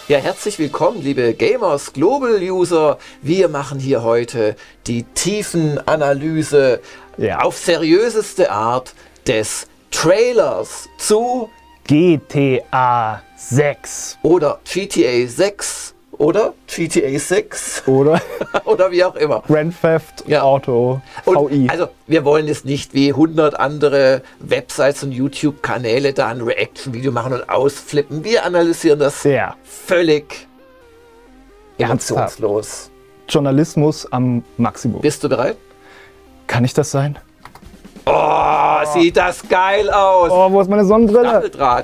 Ja, herzlich willkommen, liebe Gamers, Global User. Wir machen hier heute die Tiefenanalyse auf seriöseste Art des Trailers zu GTA 6 oder GTA 6 oder GTA 6 oder oder wie auch immer. Grand Theft Auto VI. Also wir wollen jetzt nicht wie 100 andere Websites und YouTube-Kanäle da ein Reaction-Video machen und ausflippen. Wir analysieren das völlig emotionslos. Journalismus am Maximum. Bist du bereit? Kann ich das sein? Oh, sieht das geil aus. Oh, wo ist meine Sonnenbrille? Stacheldraht.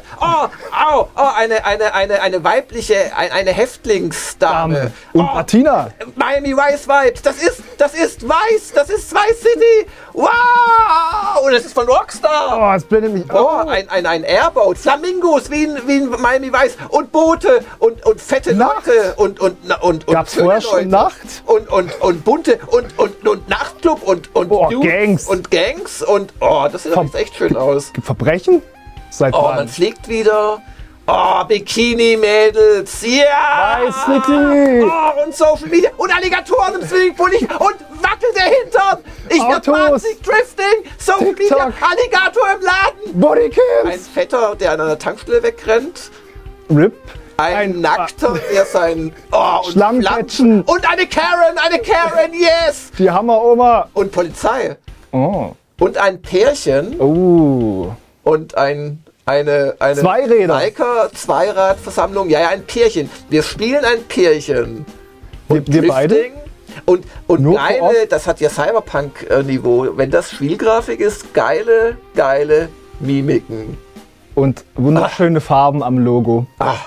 Eine weibliche, eine Häftlingsdame. Und Martina. Miami Vice Vibes. Das ist Vice. Das ist Vice City. Wow. Und das ist von Rockstar. Oh, es blendet mich auf. Ein Airboat. Flamingos wie in Miami Vice. Und Boote und fette Leute und gab's vorher schon Nacht? Und bunte und Nachtclub und Gangs. Und Gangs. Und das sieht doch echt schön aus. Verbrechen? Seit wann? Man fliegt wieder. Oh, Bikini-Mädels. Ja! Vice City. Oh, und Social Media. Und Alligatoren im Swimmingpool. Und wackelt der Hintern. Ich werd wahnsinnig Drifting. Social Media. Alligator im Laden. Bodycams. Ein Fetter, der an einer Tankstelle wegrennt. RIP. Ein Nackter, der sein Schlammcatchen. Und eine Karen, yes! Die Hammer-Oma. Und Polizei. Oh. Und ein Pärchen. Und eine Zweiräder. Zweiradversammlung. Ja, ein Pärchen. Wir spielen ein Pärchen. Und wir beide? Und geile, das hat ja Cyberpunk-Niveau. Wenn das Spielgrafik ist, geile Mimiken. Und wunderschöne Farben am Logo.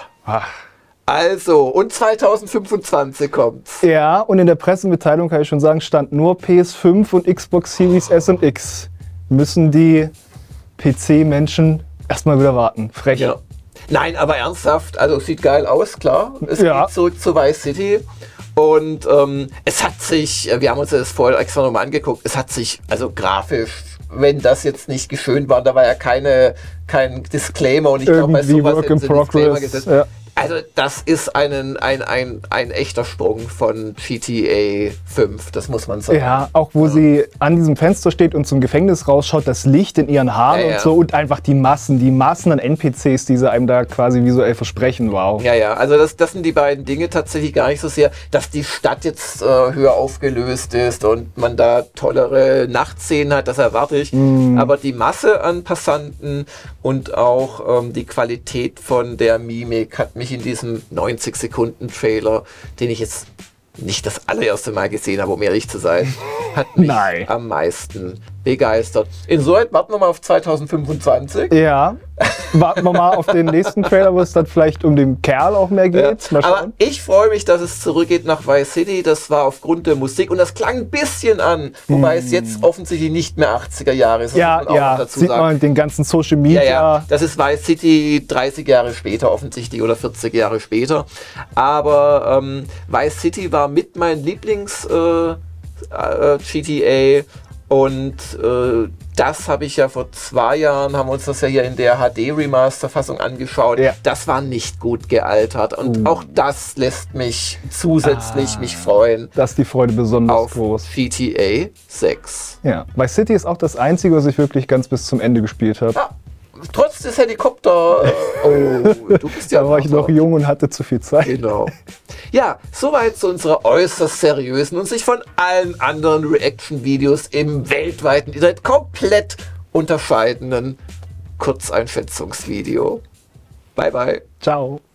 Also, und 2025 kommt's. Ja, und in der Pressemitteilung kann ich schon sagen, stand nur PS5 und Xbox Series S und X. Müssen die PC-Menschen erstmal wieder warten. Frech. Ja. Nein, aber ernsthaft, also sieht geil aus, klar. Es geht zurück zu Vice City. Und es hat sich, wir haben uns das vorher extra nochmal angeguckt, es hat sich, also grafisch, wenn das jetzt nicht geschönt war, da war ja kein Disclaimer und ich glaube, bei sowas Work in Progress. Ja. Also das ist ein echter Sprung von GTA 5, das muss man sagen. Ja, auch wo sie an diesem Fenster steht und zum Gefängnis rausschaut, das Licht in ihren Haaren und so und einfach die Massen an NPCs, die sie einem da quasi visuell versprechen, wow. Ja, also das sind die beiden Dinge tatsächlich gar nicht so sehr, dass die Stadt jetzt höher aufgelöst ist und man da tollere Nachtszenen hat, das erwarte ich, aber die Masse an Passanten und auch die Qualität von der Mimik hat mich in diesem 90-Sekunden-Trailer, den ich jetzt nicht das allererste Mal gesehen habe, um ehrlich zu sein, hat mich am meisten begeistert. Insoweit warten wir mal auf 2025. Ja, warten wir mal auf den nächsten Trailer, wo es dann vielleicht um den Kerl auch mehr geht. Ja. Aber ich freue mich, dass es zurückgeht nach Vice City. Das war aufgrund der Musik und das klang ein bisschen an, wobei es jetzt offensichtlich nicht mehr 80er Jahre ist. Sieht man den ganzen Social Media. Ja, das ist Vice City 30 Jahre später offensichtlich oder 40 Jahre später. Aber Vice City war mit mein Lieblings GTA. Und das habe ich ja vor 2 Jahren, haben wir uns das ja hier in der HD-Remaster-Fassung angeschaut. Ja. Das war nicht gut gealtert. Und auch das lässt mich zusätzlich mich freuen. Das ist die Freude besonders groß. Auf GTA 6. Ja, Vice City ist auch das Einzige, was ich wirklich ganz bis zum Ende gespielt habe. Ja. Trotz des Helikopter. Du bist ja. Da war ich noch jung und hatte zu viel Zeit. Genau. Ja, soweit zu unserer äußerst seriösen und sich von allen anderen Reaction-Videos im weltweiten Internet komplett unterscheidenden Kurzeinschätzungsvideo. Bye, bye. Ciao.